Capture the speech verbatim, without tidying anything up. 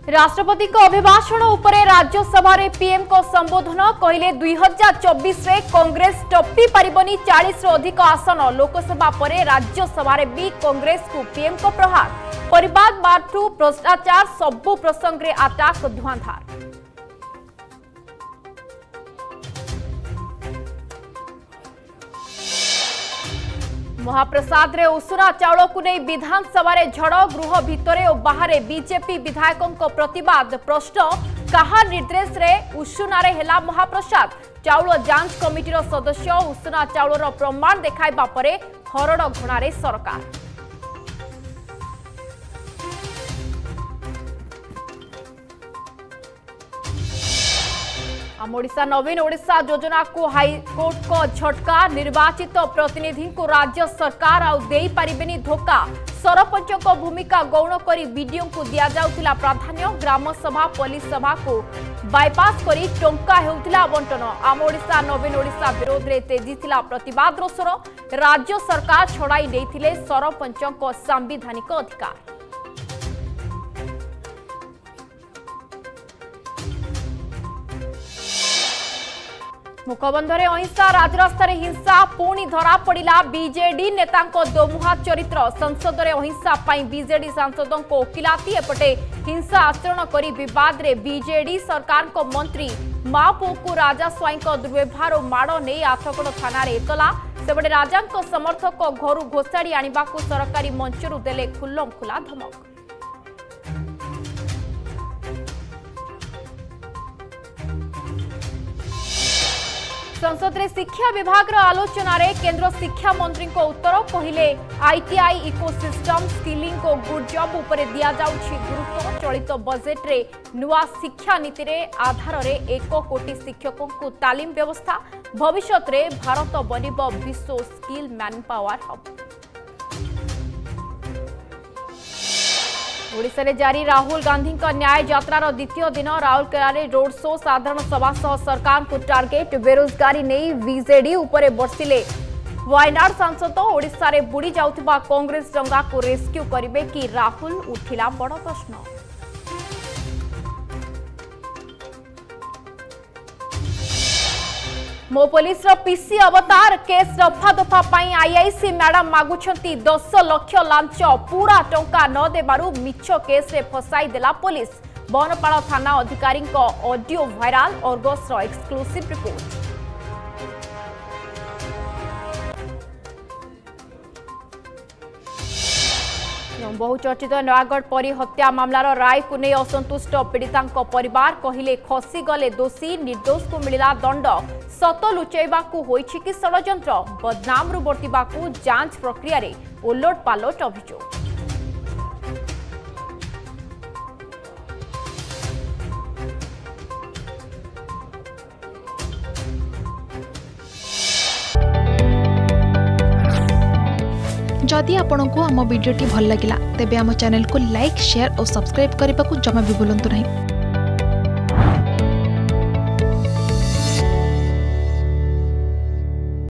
राष्ट्रपति को अभिभाषण उपरे राज्यसभा रे पीएम को संबोधन कहले दुई हजार चौबीस रे कांग्रेस टप्पी पारिबनी चालीस रु अधिक आसन लोकसभा परे राज्यसभा रे भी कांग्रेस को पीएम को प्रहार परिवाद बाठू भ्रष्टाचार सबु प्रसंग रे अटैक धुआंधार। महाप्रसाद रे उसुना चाउल को नहीं विधानसभा रे झड़ गृह भितरे और बाहर बीजेपी विधायकों को प्रतिवाद प्रश्न कहा निर्देश रे उसुना रे हेला महाप्रसाद चाउल जांच कमिटीर सदस्य उसुना चाउलर प्रमाण देखाइबा परे हरड़ घणारे सरकार। आम ओडिशा नवीन ओडिशा योजना को हाईकोर्ट को झटका निर्वाचित प्रतिनिधि को राज्य सरकार आउ देई पारिबेनी धोखा सरपंच को भूमिका गौण करी बीडीओ को दिया जाउतिला प्राधान्य ग्राम सभा पुलिस सभा को बाईपास करी टंका हेउतिला आवंटन। आम ओडिशा नवीन ओडिशा विरोध रे तेजीथिला प्रतिवाद रोसर राज्य सरकार छड़ाई देइथिले सरपंच को संवैधानिक अधिकार। मुखबंधरे अहिंसा राजरास्तार हिंसा पुणी धरा पड़ा बीजेडी नेता दोमुहा चरित्र संसद में अहिंसा पाई बीजेडी सांसदों को ओकिलाती एपटे हिंसा आचरण करी विवाद रे बीजेडी सरकार को मंत्री मां पुओ को राजा स्वाई दुर्व्यवहार और माड़ नहीं आठगड़ थाना एतला सेपटे राजा समर्थक घर घोषाड़ी आने को सरकारी मंचरू देले खुल्लम खुला धमक। संसद रे शिक्षा विभाग आलोचना रे केंद्र शिक्षा मंत्री को उत्तर कहले आईटीआई इकोसिस्टम स्किलिंग को गुड जॉब उपरे दिया जाउछि गुरुत्व चलित बजेट रे नुआ शिक्षा नीति रे आधार रे एक कोटी शिक्षकों को तालीम व्यवस्था भविष्य रे भारत बनिब विश्व skill man power hub. Odisha रे जारी राहुल गांधी का न्याय यात्रार द्वितीय दिन राउरकेला रे रोड शो साधारण सभा सह सरकार को टार्गेट बेरोजगारी नहीं बीजेडी उपरे बर्षिले वायनाड सांसद ओडिशा रे बुड़ी जाउथिबा कांग्रेस डंगा को रेस्क्यू करिवे कि राहुल उठिला बड़ प्रश्न। मो पुलिस पीसी अवतार केस रफा दफा पाई आईआईसी मैडम मागुछंती दस लाख लांच पूरा टंका न देबारु मिछ केस रे फसाई देला पुलिस बनपाल थाना अधिकारी audio viral Argus exclusive report. बहुचर्चित नयागढ़ परी हत्या मामलार राय को नहीं असंतुष्ट पीड़िता परिवार कहले खसी गले दोषी निर्दोष को मिला दंड सत लुचैबा को होइछि कि षड्यंत्र बदनाम रु बर्तिबा को जांच प्रक्रिया रे ओलट पालट अभियोग। जदि आपंक आम भिडी भल लगा तेब आम चैनल को लाइक शेयर और सब्सक्राइब करने को जमा भी भूलु नहीं।